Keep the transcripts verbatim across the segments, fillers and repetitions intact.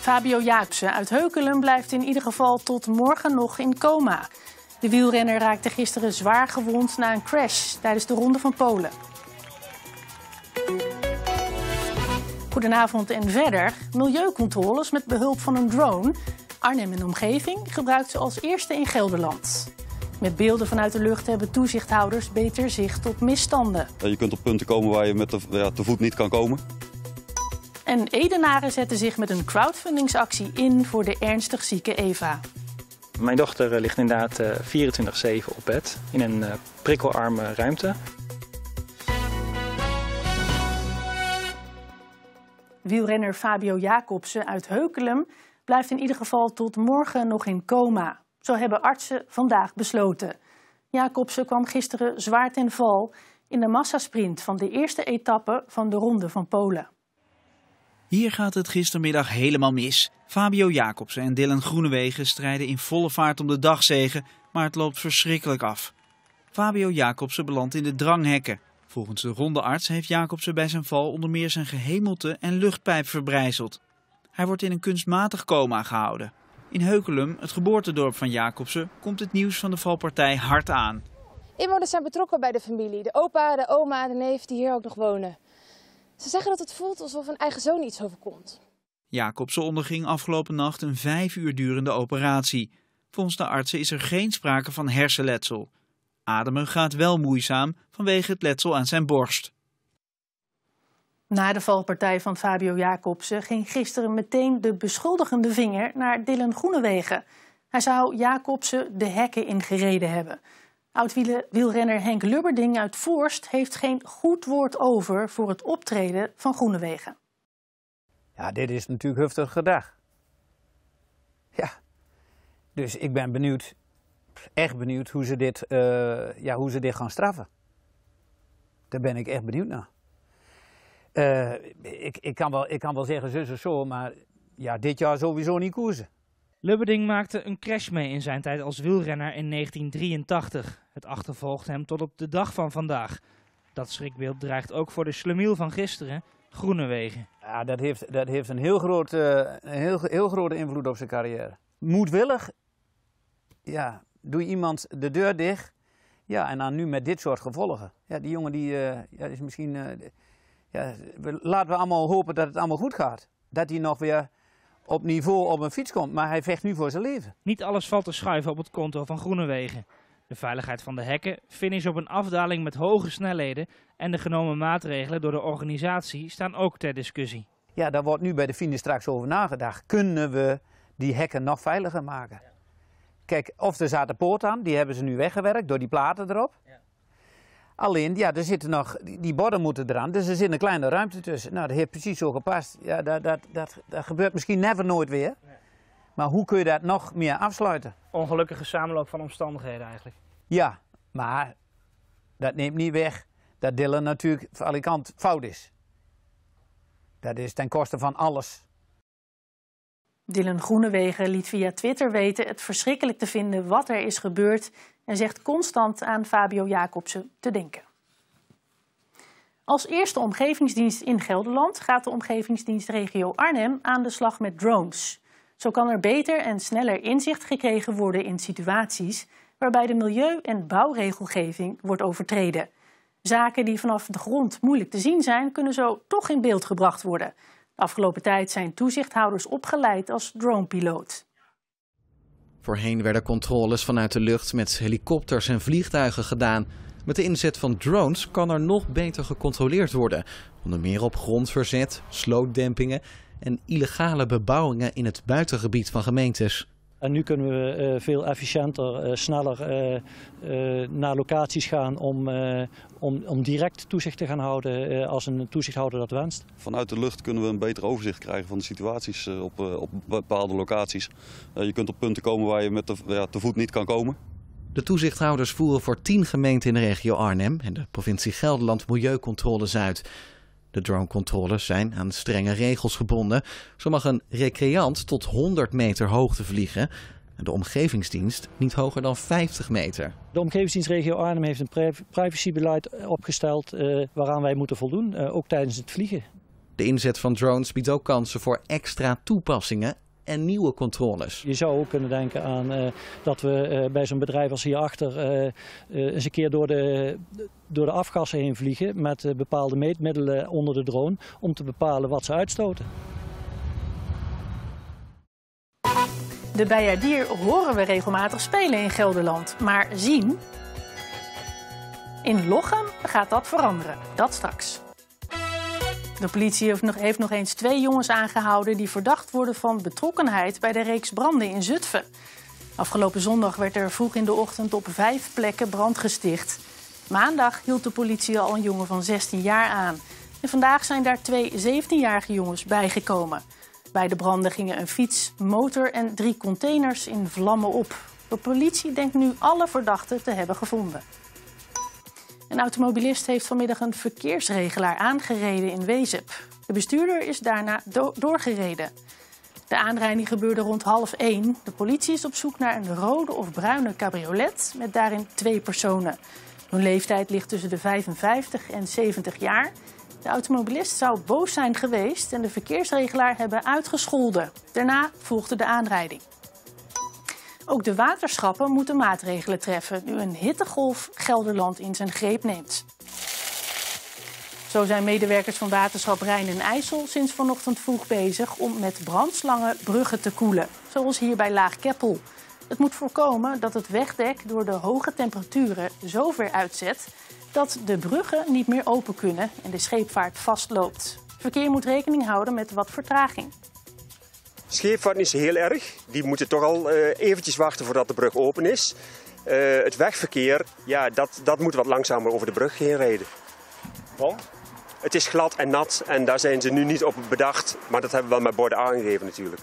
Fabio Jacobsen uit Heukelum blijft in ieder geval tot morgen nog in coma. De wielrenner raakte gisteren zwaar gewond na een crash tijdens de Ronde van Polen. Goedenavond en verder. Milieucontroles met behulp van een drone. Arnhem en omgeving gebruikt ze als eerste in Gelderland. Met beelden vanuit de lucht hebben toezichthouders beter zicht op misstanden. Je kunt op punten komen waar je met de, ja, te voet niet kan komen. En Edenaren zetten zich met een crowdfundingsactie in voor de ernstig zieke Eva. Mijn dochter ligt inderdaad vierentwintig zeven op bed in een prikkelarme ruimte. Wielrenner Fabio Jacobsen uit Heukelum blijft in ieder geval tot morgen nog in coma. Zo hebben artsen vandaag besloten. Jacobsen kwam gisteren zwaar ten val in de massasprint van de eerste etappe van de Ronde van Polen. Hier gaat het gistermiddag helemaal mis. Fabio Jacobsen en Dylan Groenewegen strijden in volle vaart om de dagzege, maar het loopt verschrikkelijk af. Fabio Jacobsen belandt in de dranghekken. Volgens de rondearts heeft Jacobsen bij zijn val onder meer zijn gehemelte en luchtpijp verbrijzeld. Hij wordt in een kunstmatig coma gehouden. In Heukelum, het geboortedorp van Jacobsen, komt het nieuws van de valpartij hard aan. Inwoners zijn betrokken bij de familie. De opa, de oma, de neef die hier ook nog wonen. Ze zeggen dat het voelt alsof een eigen zoon iets overkomt. Jacobsen onderging afgelopen nacht een vijf uur durende operatie. Volgens de artsen is er geen sprake van hersenletsel. Ademen gaat wel moeizaam vanwege het letsel aan zijn borst. Na de valpartij van Fabio Jacobsen ging gisteren meteen de beschuldigende vinger naar Dylan Groenewegen. Hij zou Jacobsen de hekken ingereden hebben. Oud-wielrenner Henk Lubberding uit Voorst heeft geen goed woord over voor het optreden van Groenewegen. Ja, dit is natuurlijk heftig gedrag. Ja, dus ik ben benieuwd, echt benieuwd hoe ze dit, uh, ja, hoe ze dit gaan straffen. Daar ben ik echt benieuwd naar. Uh, ik, ik, kan wel, ik kan wel zeggen zus of zo, maar ja, dit jaar sowieso niet koersen. Lubberding maakte een crash mee in zijn tijd als wielrenner in negentien drieëntachtig. Het achtervolgt hem tot op de dag van vandaag. Dat schrikbeeld dreigt ook voor de slemiel van gisteren, Groenewegen. Ja, dat heeft, dat heeft een, heel, groot, uh, een heel, heel grote invloed op zijn carrière. Moedwillig, ja, doe je iemand de deur dicht. Ja, en dan nu met dit soort gevolgen. Ja, die jongen die, uh, ja, is misschien... Uh, ja, laten we allemaal hopen dat het allemaal goed gaat. Dat hij nog weer op niveau op een fiets komt, maar hij vecht nu voor zijn leven. Niet alles valt te schuiven op het konto van Groenewegen. De veiligheid van de hekken, finish op een afdaling met hoge snelheden en de genomen maatregelen door de organisatie staan ook ter discussie. Ja, daar wordt nu bij de finish straks over nagedacht. Kunnen we die hekken nog veiliger maken? Kijk, of er zaten poort aan, die hebben ze nu weggewerkt door die platen erop. Ja. Alleen, ja, er zitten nog, die borden moeten eraan, dus er zit een kleine ruimte tussen. Nou, dat heeft precies zo gepast. Ja, dat, dat, dat, dat gebeurt misschien never nooit weer. Nee. Maar hoe kun je dat nog meer afsluiten? Ongelukkige samenloop van omstandigheden eigenlijk. Ja, maar dat neemt niet weg dat Dylan natuurlijk voor alle kanten fout is. Dat is ten koste van alles. Dylan Groenewegen liet via Twitter weten het verschrikkelijk te vinden wat er is gebeurd en zegt constant aan Fabio Jacobsen te denken. Als eerste omgevingsdienst in Gelderland gaat de omgevingsdienst regio Arnhem aan de slag met drones. Zo kan er beter en sneller inzicht gekregen worden in situaties waarbij de milieu- en bouwregelgeving wordt overtreden. Zaken die vanaf de grond moeilijk te zien zijn, kunnen zo toch in beeld gebracht worden. De afgelopen tijd zijn toezichthouders opgeleid als dronepiloot. Voorheen werden controles vanuit de lucht met helikopters en vliegtuigen gedaan. Met de inzet van drones kan er nog beter gecontroleerd worden. Onder meer op grondverzet, slootdempingen en illegale bebouwingen in het buitengebied van gemeentes. En nu kunnen we uh, veel efficiënter, uh, sneller uh, uh, naar locaties gaan om, uh, om, om direct toezicht te gaan houden uh, als een toezichthouder dat wenst. Vanuit de lucht kunnen we een beter overzicht krijgen van de situaties uh, op, uh, op bepaalde locaties. Uh, je kunt op punten komen waar je met de, ja, te voet niet kan komen. De toezichthouders voeren voor tien gemeenten in de regio Arnhem en de provincie Gelderland milieucontroles uit. De dronecontroles zijn aan strenge regels gebonden. Zo mag een recreant tot honderd meter hoogte vliegen en de omgevingsdienst niet hoger dan vijftig meter. De omgevingsdienst regio Arnhem heeft een privacybeleid opgesteld uh, waaraan wij moeten voldoen, uh, ook tijdens het vliegen. De inzet van drones biedt ook kansen voor extra toepassingen en nieuwe controles. Je zou ook kunnen denken aan uh, dat we uh, bij zo'n bedrijf als hierachter uh, uh, eens een keer door de, door de afgassen heen vliegen met uh, bepaalde meetmiddelen onder de drone om te bepalen wat ze uitstoten. De bijaardier horen we regelmatig spelen in Gelderland, maar zien? In Lochem gaat dat veranderen, dat straks. De politie heeft nog, heeft nog eens twee jongens aangehouden die verdacht worden van betrokkenheid bij de reeks branden in Zutphen. Afgelopen zondag werd er vroeg in de ochtend op vijf plekken brand gesticht. Maandag hield de politie al een jongen van zestien jaar aan. En vandaag zijn daar twee zeventienjarige jongens bijgekomen. Bij de branden gingen een fiets, motor en drie containers in vlammen op. De politie denkt nu alle verdachten te hebben gevonden. Een automobilist heeft vanmiddag een verkeersregelaar aangereden in Wezep. De bestuurder is daarna do- doorgereden. De aanrijding gebeurde rond half één. De politie is op zoek naar een rode of bruine cabriolet met daarin twee personen. Hun leeftijd ligt tussen de vijfenvijftig en zeventig jaar. De automobilist zou boos zijn geweest en de verkeersregelaar hebben uitgescholden. Daarna volgde de aanrijding. Ook de waterschappen moeten maatregelen treffen nu een hittegolf Gelderland in zijn greep neemt. Zo zijn medewerkers van waterschap Rijn en IJssel sinds vanochtend vroeg bezig om met brandslangen bruggen te koelen. Zoals hier bij Laag-Keppel. Het moet voorkomen dat het wegdek door de hoge temperaturen zo ver uitzet dat de bruggen niet meer open kunnen en de scheepvaart vastloopt. Verkeer moet rekening houden met wat vertraging. Scheepvaart niet zo heel erg. Die moeten toch al uh, eventjes wachten voordat de brug open is. Uh, het wegverkeer, ja, dat, dat moet wat langzamer over de brug heen rijden. Oh. Het is glad en nat en daar zijn ze nu niet op bedacht. Maar dat hebben we wel met borden aangegeven natuurlijk.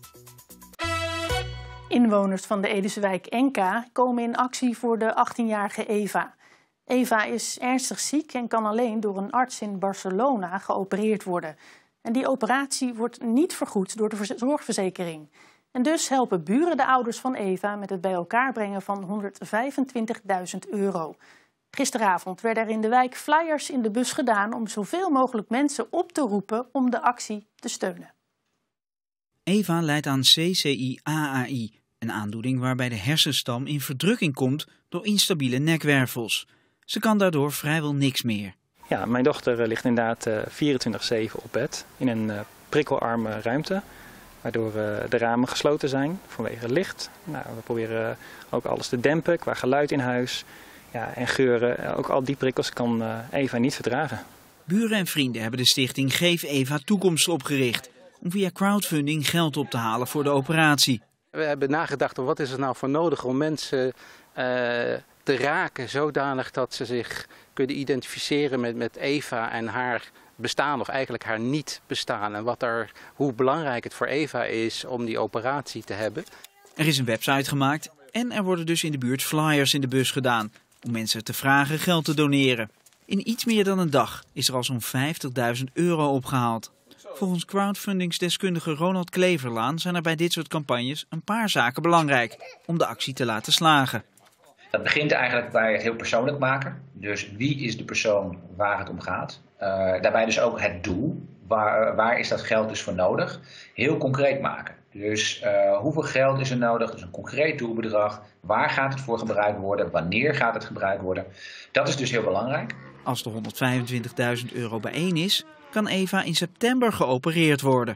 Inwoners van de Edese wijk Enka komen in actie voor de achttienjarige Eva. Eva is ernstig ziek en kan alleen door een arts in Barcelona geopereerd worden. En die operatie wordt niet vergoed door de zorgverzekering. En dus helpen buren de ouders van Eva met het bij elkaar brengen van honderdvijfentwintigduizend euro. Gisteravond werden er in de wijk flyers in de bus gedaan om zoveel mogelijk mensen op te roepen om de actie te steunen. Eva lijdt aan C C I A A I, een aandoening waarbij de hersenstam in verdrukking komt door instabiele nekwervels. Ze kan daardoor vrijwel niks meer. Ja, mijn dochter ligt inderdaad vierentwintig zeven op bed in een prikkelarme ruimte, waardoor de ramen gesloten zijn vanwege licht. Nou, we proberen ook alles te dempen qua geluid in huis. Ja, en geuren, ook al die prikkels kan Eva niet verdragen. Buren en vrienden hebben de stichting Geef Eva Toekomst opgericht om via crowdfunding geld op te halen voor de operatie. We hebben nagedacht over wat is er nou voor nodig om mensen uh, te raken zodanig dat ze zich kunnen identificeren met, met Eva en haar bestaan of eigenlijk haar niet bestaan. En wat er, hoe belangrijk het voor Eva is om die operatie te hebben. Er is een website gemaakt en er worden dus in de buurt flyers in de bus gedaan om mensen te vragen geld te doneren. In iets meer dan een dag is er al zo'n vijftigduizend euro opgehaald. Volgens crowdfundingsdeskundige Ronald Kleverlaan zijn er bij dit soort campagnes een paar zaken belangrijk om de actie te laten slagen. Dat begint eigenlijk bij het heel persoonlijk maken. Dus wie is de persoon waar het om gaat? Uh, daarbij dus ook het doel. Waar, waar is dat geld dus voor nodig? Heel concreet maken. Dus uh, hoeveel geld is er nodig? Dus een concreet doelbedrag. Waar gaat het voor gebruikt worden? Wanneer gaat het gebruikt worden? Dat is dus heel belangrijk. Als de honderdvijfentwintigduizend euro bijeen is, kan Eva in september geopereerd worden.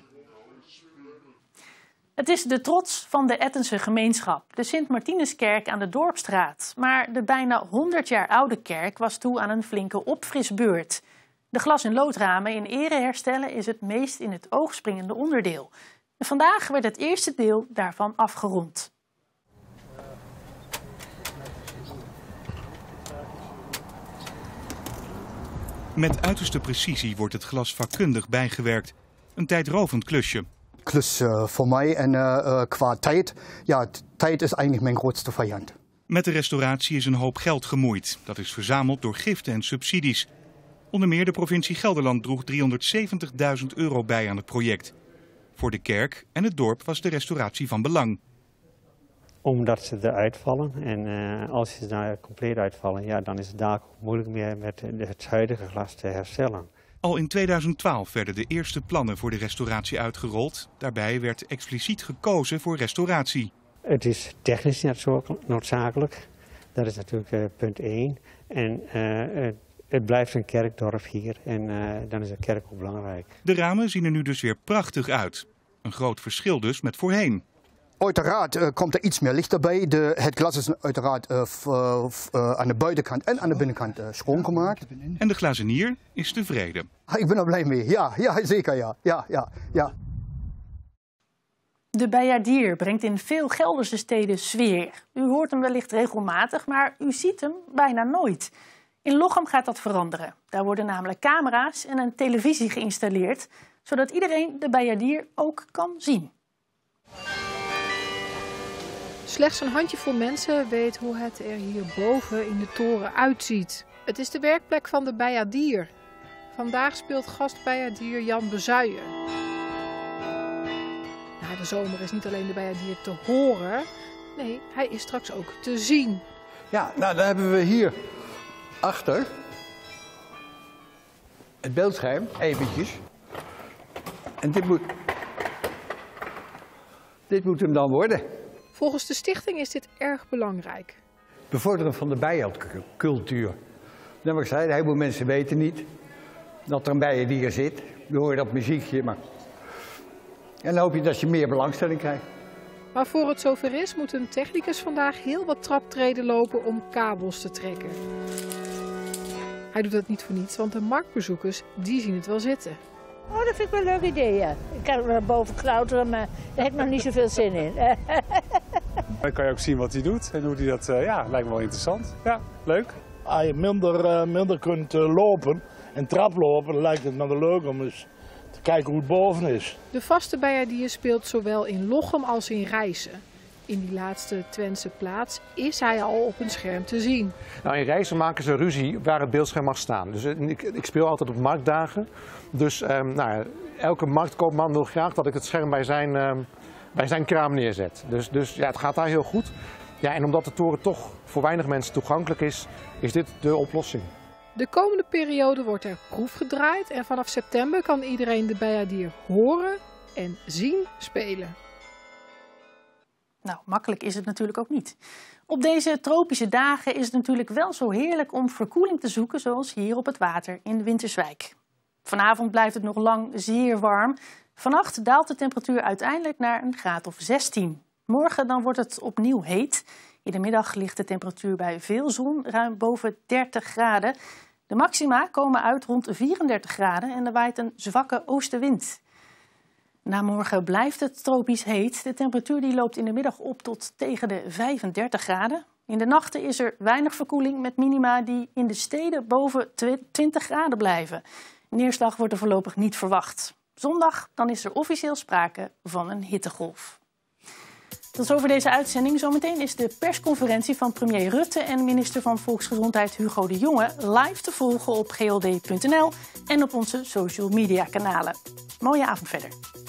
Het is de trots van de Ettense gemeenschap, de Sint-Martinuskerk aan de Dorpstraat. Maar de bijna honderd jaar oude kerk was toe aan een flinke opfrisbeurt. De glas- en loodramen in ere herstellen is het meest in het oog springende onderdeel. En vandaag werd het eerste deel daarvan afgerond. Met uiterste precisie wordt het glas vakkundig bijgewerkt. Een tijdrovend klusje. Klus uh, voor mij en uh, qua tijd, ja, tijd is eigenlijk mijn grootste vijand. Met de restauratie is een hoop geld gemoeid. Dat is verzameld door giften en subsidies. Onder meer de provincie Gelderland droeg driehonderdzeventigduizend euro bij aan het project. Voor de kerk en het dorp was de restauratie van belang. Omdat ze eruit vallen en uh, als ze daar compleet uitvallen, ja, dan is het daar ook moeilijk meer met het huidige glas te herstellen. Al in tweeduizend twaalf werden de eerste plannen voor de restauratie uitgerold. Daarbij werd expliciet gekozen voor restauratie. Het is technisch noodzakelijk. Dat is natuurlijk uh, punt één. En uh, het, het blijft een kerkdorp hier en uh, dan is de kerk ook belangrijk. De ramen zien er nu dus weer prachtig uit. Een groot verschil dus met voorheen. Uiteraard uh, komt er iets meer licht erbij. De, het glas is uiteraard uh, f, uh, f, uh, aan de buitenkant en aan de binnenkant uh, schoongemaakt. En de glazenier is tevreden. Ah, ik ben er blij mee, ja, ja zeker ja. ja, ja, ja. De bijaardier brengt in veel Gelderse steden sfeer. U hoort hem wellicht regelmatig, maar u ziet hem bijna nooit. In Lochem gaat dat veranderen. Daar worden namelijk camera's en een televisie geïnstalleerd, zodat iedereen de bijaardier ook kan zien. Slechts een handjevol mensen weet hoe het er hierboven in de toren uitziet. Het is de werkplek van de bijaardier. Vandaag speelt gastbijaardier Jan Bezuijen. Na de zomer is niet alleen de bijaardier te horen, nee, hij is straks ook te zien. Ja, nou dan hebben we hier achter het beeldscherm, eventjes. En dit moet, dit moet hem dan worden. Volgens de stichting is dit erg belangrijk. Bevorderen van de bijencultuur. Dat wil ik zeggen, een heleboel mensen weten niet dat er een bijendier zit. Je hoort dat muziekje, maar... En dan hoop je dat je meer belangstelling krijgt. Maar voor het zover is, moet een technicus vandaag heel wat traptreden lopen om kabels te trekken. Hij doet dat niet voor niets, want de marktbezoekers die zien het wel zitten. Oh, dat vind ik wel een leuk idee, ja. Ik kan er naar boven klauteren, maar daar heb ik nog niet zoveel zin in. Dan kan je ook zien wat hij doet en hoe hij dat, uh, ja, lijkt me wel interessant. Ja, leuk. Als je minder, uh, minder kunt uh, lopen en traplopen, dan lijkt het me wel leuk om eens te kijken hoe het boven is. De vaste bijaardier speelt zowel in Lochem als in Rijssen. In die laatste Twentse plaats is hij al op een scherm te zien. Nou, in Rijssen maken ze ruzie waar het beeldscherm mag staan. Dus ik, ik speel altijd op marktdagen. Dus um, nou, elke marktkoopman wil graag dat ik het scherm bij zijn, um, bij zijn kraam neerzet. Dus, dus ja, het gaat daar heel goed. Ja, en omdat de toren toch voor weinig mensen toegankelijk is, is dit de oplossing. De komende periode wordt er proef gedraaid en vanaf september kan iedereen de bijaardier horen en zien spelen. Nou, makkelijk is het natuurlijk ook niet. Op deze tropische dagen is het natuurlijk wel zo heerlijk om verkoeling te zoeken, zoals hier op het water in Winterswijk. Vanavond blijft het nog lang zeer warm. Vannacht daalt de temperatuur uiteindelijk naar een graad of zestien. Morgen dan wordt het opnieuw heet. In de middag ligt de temperatuur bij veel zon ruim boven dertig graden. De maxima komen uit rond vierendertig graden en er waait een zwakke oostenwind. Na morgen blijft het tropisch heet. De temperatuur die loopt in de middag op tot tegen de vijfendertig graden. In de nachten is er weinig verkoeling met minima die in de steden boven twintig graden blijven. Neerslag wordt er voorlopig niet verwacht. Zondag dan is er officieel sprake van een hittegolf. Tot zover deze uitzending. Zometeen is de persconferentie van premier Rutte en minister van Volksgezondheid Hugo de Jonge live te volgen op G L D punt N L en op onze social media kanalen. Mooie avond verder.